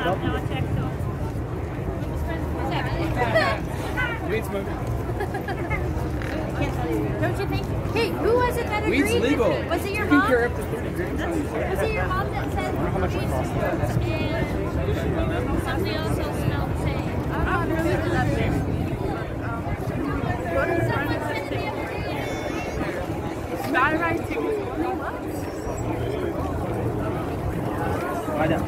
Weed's moving. Don't you think? Hey, who was it that agreed? Weed's legal. Was it your you mom? can carry up to 30 grams. Was it your mom that said? How much it costs? And something else will smell the same. I'm not really good at that. Someone said the other day. Skywriting. Find out.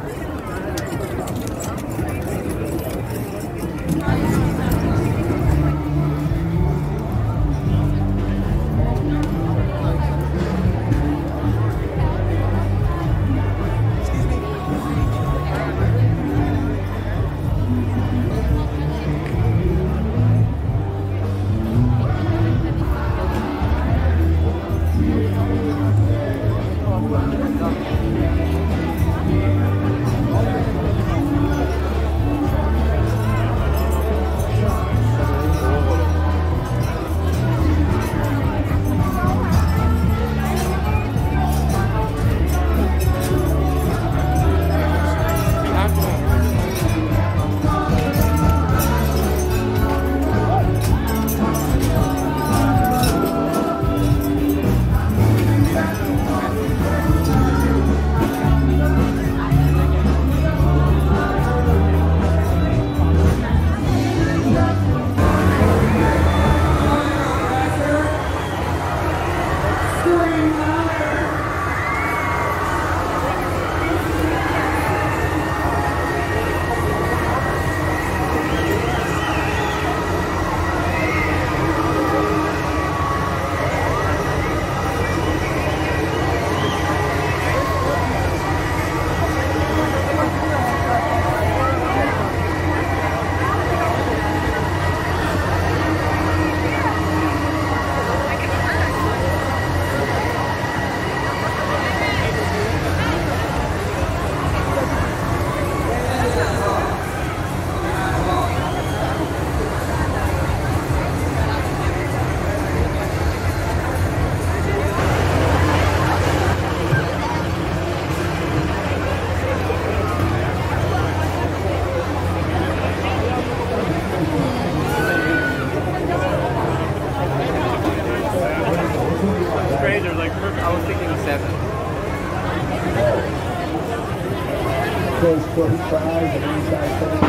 Close 45 and inside 7.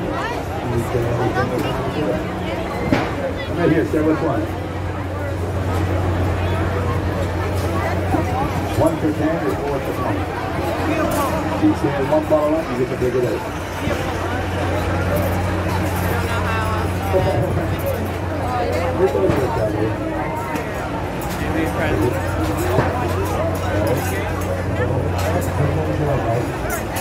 Right here, sir, which one? 1 for 10 or 4 for 20? You see it one bottle up, you get the bigger this. Which one is it,